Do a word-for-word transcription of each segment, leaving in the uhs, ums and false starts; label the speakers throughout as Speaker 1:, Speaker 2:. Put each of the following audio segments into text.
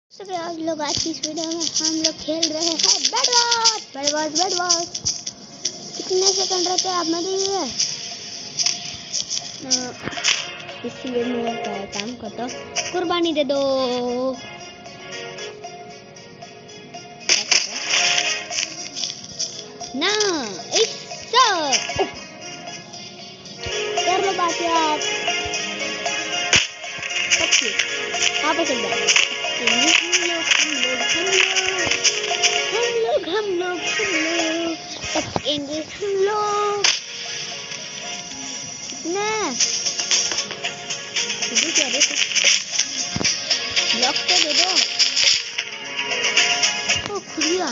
Speaker 1: सभी आज लोग आज की इस वीडियो में हम लोग खेल रहे हैं bat ball bat ball bat ball. कितने सेकंड रहते हैं आप में दीजिए। इसलिए मेरा क्या काम को तो कुर्बानी दे दो। ना ऐसा कर लो बात यार। आप चल जाओ। हम लोग हम लोग हम लोग हम लोग हम लोग टपकेंगे हम लोग ना। तुझे क्या रे ब्लॉक तो दे दो। ओ खुलिया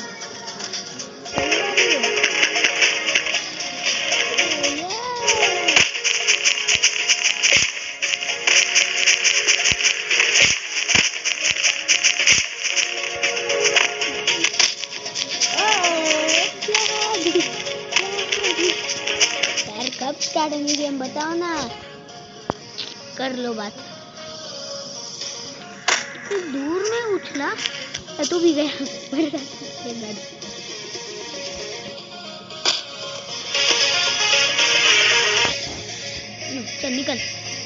Speaker 1: कब स्टार्ट होंगी गेम बताओ ना। कर लो बात। इतनी दूर में उछला तू भी गया। चल निकल।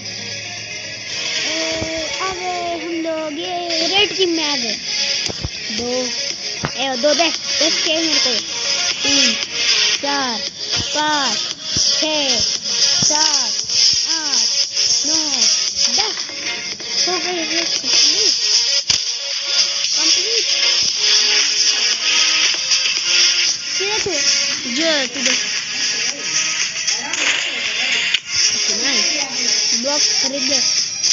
Speaker 1: आ गए हम लोग ये रेड टीम में आ गए। दो ए, दो दे दस के मेरे को। तीन चार पाँच छः सात आठ नौ दस हो गई है कंप्लीट कंप्लीट। जो तू देख ब्लॉक खरीद ले।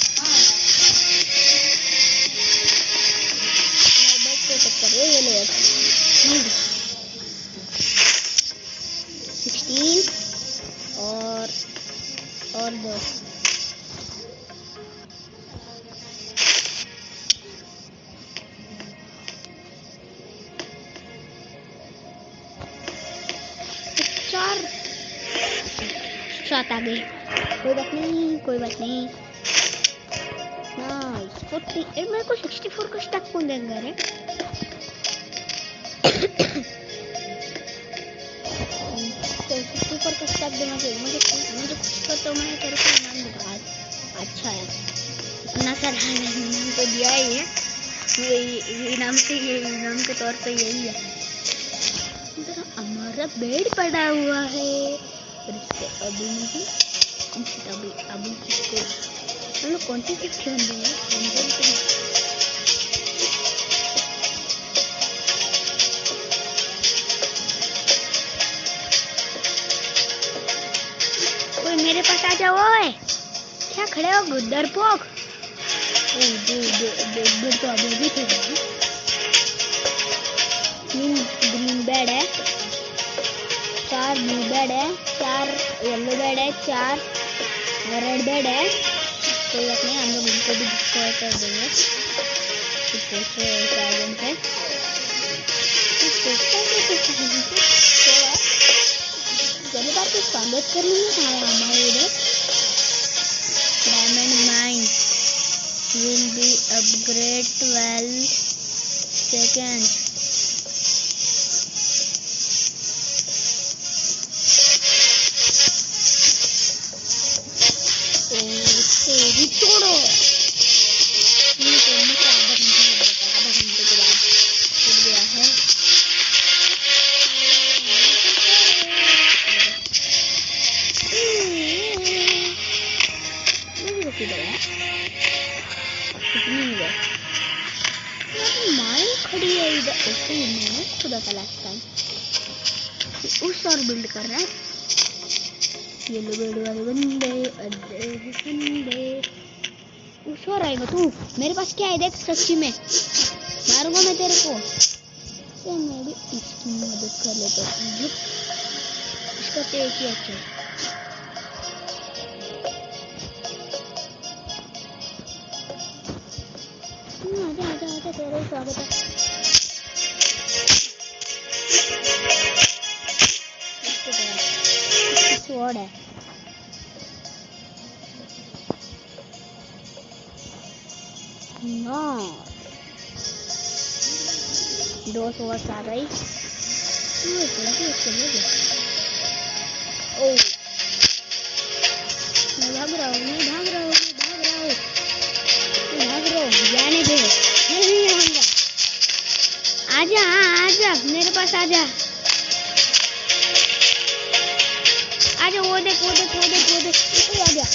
Speaker 1: ये ले सिक्सटीन और और दो चार सात आ गए। कोई बात नहीं कोई बात नहीं। नाइस फोर्टी मेरे को सिक्सटी फोर का स्टैक कौन देगा रे। सिक्सटी फोर का स्टैक देना चाहिए मुझे। मुझे कुछ कर तो मैं तेरे को इनाम दूंगा। अच्छा है इतना सारा इनाम तो दिया ही है। ये इनाम से ये इनाम के तौर पे यही है। हमारा बेड पड़ा हुआ है और इसके अभी नहीं अभी अभी इसको हम लोग कौन सी खेल देंगे। कोई मेरे पास आ जाओ। ओए क्या खड़े हो डरपोक। ओ दो दो दो तो अभी भी थे। तीन ग्रीन बेड है चार ब्लू बेड है चार येलो बेड है चार रेड बेड है। कोई बात नहीं हम लोग इनको भी डिस्ट्रॉय कर देंगे। चलो बात को स्वागत कर लेंगे हमारे इधर। Diamond mine will be upgrade twelve second. छोड़ो आधा घंटे के बाद छूट गया है। माइन खड़ी है इधर ऐसे ही मैंने खुदा का लास्ट टाइम उस और बिल्ड कर रहा है। येलो बेड वाले बंदे अड्डे बंदे उस और आएगा तू। मेरे पास क्या है देख सच्ची में मारूंगा मैं तेरे को। तो मैं भी इसकी मदद कर लेता हूँ। इसका तो एक ही अच्छा आजा आजा आजा तेरे स्वागत है। स्वॉर्ड है No. दो सौ आ गई। ओ मैं भाग रहा हूँ, मैं भाग रहा हूँ, मैं भाग रहा हूँ, मैं भाग रहा हूँ, जाने दे, मैं नहीं आऊंगा। आजा, हाँ आजा, मेरे पास आजा, आजा, वो देख, वो देख, वो देख, वो देख, वो आजा।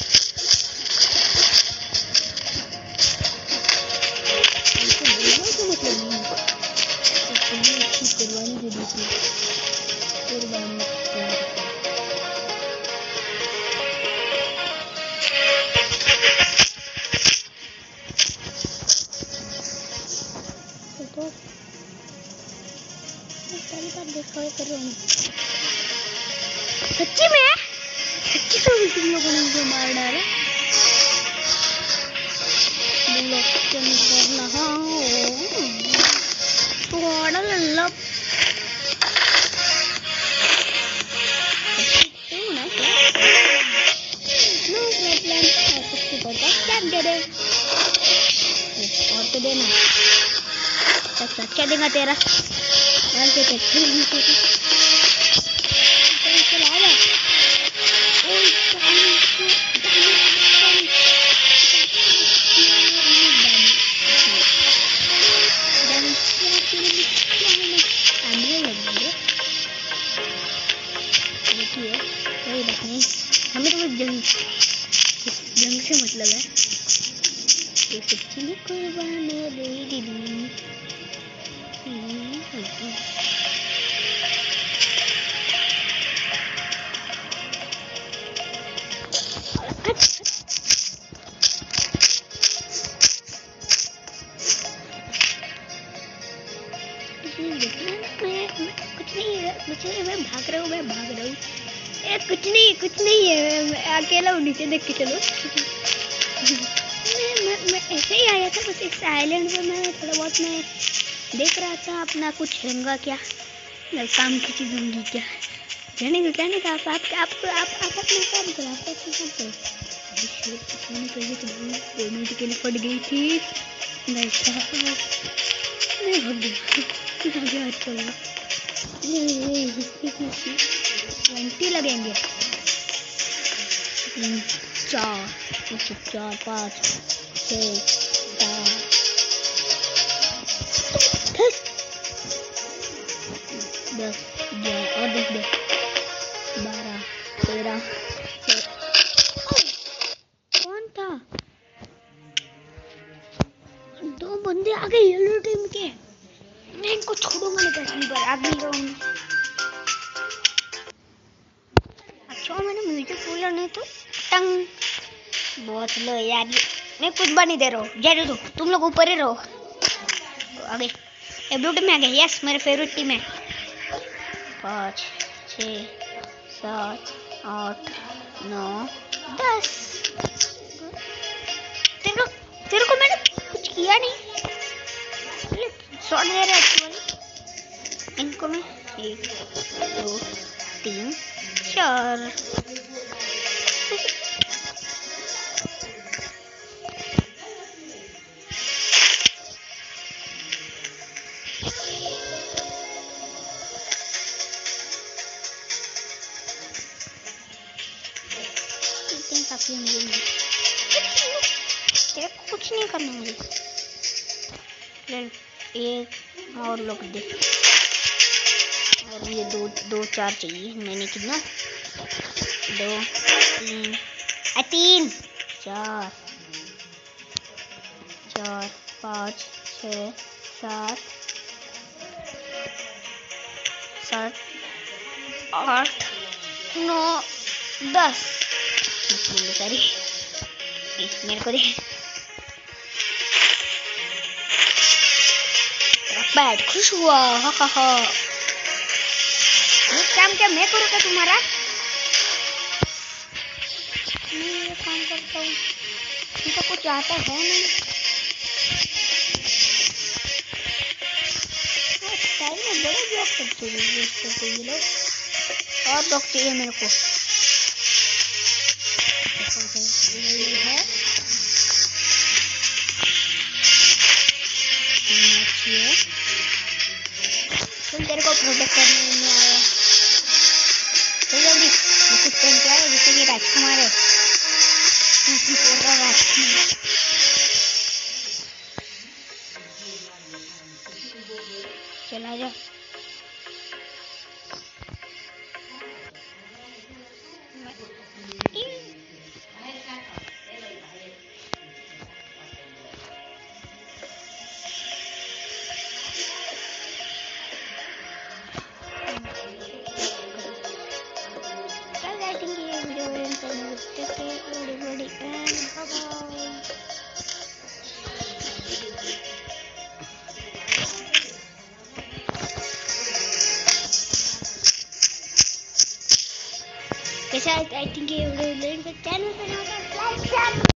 Speaker 1: सच्ची में सच्ची में तुम लोगों ने मुझे मार डाला। थोड़ा लल्ला दे दे और तो देना। अच्छा क्या देगा तेरा यार के हमें तो जंग जंग से मतलब है। तो सच्ची में कुर्बान दे दीदी। कुछ नहीं है, कुछ नहीं, मैं भाग रहा हूँ, मैं भाग रहा हूँ। ए, कुछ नहीं कुछ नहीं है, मैं अकेला हूँ, नीचे देख के चलो। मैं, मैं, मैं ऐसे ही आया था बस इस आइलैंड पे। मैं थोड़ा बहुत मैं देख रहा था अपना कुछ होगा क्या, मैं काम की चीज होंगी क्या, जाने को क्या नहीं था। आप आप आप आप आप अपना काम करो, आप अपना काम करो। दो मिनट के लिए फट गई थी, मैं भाग गया। चलो ट्वेंटी लगेंगे, चार चार पाँच छः सात दस ग्यारह और दस दस बारह तेरह। कौन था? दो बंदे आ गए येलो टीम के। मैं इनको छोड़ूंगा नहीं, पहली बार आगे रहूंगी। अच्छा मैंने म्यूजिक बोला नहीं तो टंग बहुत लो यार, मैं कुछ बन नहीं दे रहा हूँ। जाने दो, तुम लोग ऊपर ही रहो। आगे ये ब्लू टीम में आ गए। यस मेरे फेवरेट टीम है। पाँच छः सात आठ नौ दस। तेरे को तेरे को मैंने कुछ किया नहीं, शॉट दे रहा है। इनको मैं एक दो तीन चार। काफी मुझे तेरे को कुछ नहीं करना मुझे। एक और लोग दे, और ये दो दो चार चाहिए। मैंने कितना दो तीन आ, तीन चार चार पाँच छः सात सात आठ नौ दस। सॉरी मेरे को दे। बैठ खुश हुआ, हा हा हा। ये काम क्या मैं करूँ क्या तुम्हारा? मैं ये काम करता हूँ, इनको कुछ आता है नहीं। टाइम में बड़े ब्लॉक करते हैं ये लोग, और ब्लॉक चाहिए मेरे को। है करने में आया। तो जल्दी कुछ पहन के आया जैसे कि राजकुमार है, राजकुमार। चला जा। Everybody and bye-bye. कैसा आई थिंक ये वीडियो चैनल पे